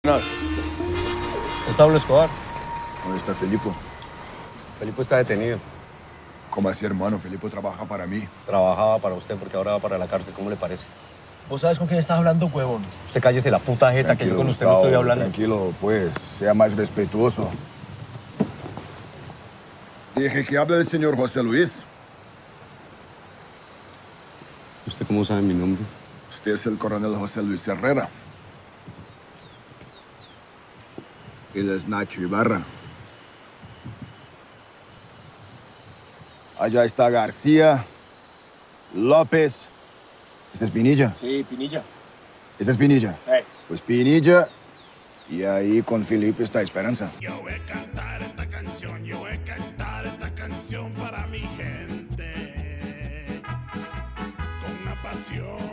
No. ¿Es Pablo Escobar? ¿Dónde está Felipe? Felipe está detenido. ¿Cómo así, hermano? Felipe trabaja para mí. Trabajaba para usted porque ahora va para la cárcel. ¿Cómo le parece? ¿Vos sabes con quién estás hablando, huevón? Usted cállese la puta jeta, que yo con usted no Gustavo, estoy hablando. Tranquilo, pues. Sea más respetuoso. Dije que hable el señor José Luis. ¿Usted cómo sabe mi nombre? Usted es el coronel José Luis Herrera. Él es Nacho Ibarra. Allá está García, López. ¿Ese es Pinilla? Sí, Pinilla. ¿Ese es Pinilla? Pues Pinilla. Y ahí con Felipe está Esperanza. Yo voy a cantar esta canción, yo voy a cantar esta canción para mi gente. Con una pasión.